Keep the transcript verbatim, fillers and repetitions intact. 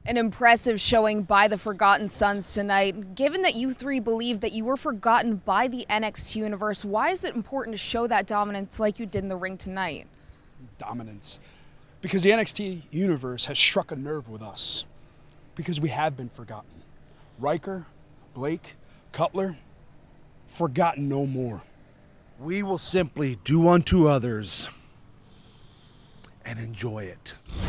An impressive showing by the Forgotten Sons tonight. Given that you three believe that you were forgotten by the N X T universe, why is it important to show that dominance like you did in the ring tonight? Dominance. Because the N X T universe has struck a nerve with us. Because we have been forgotten. Riker, Blake, Cutler, forgotten no more. We will simply do unto others and enjoy it.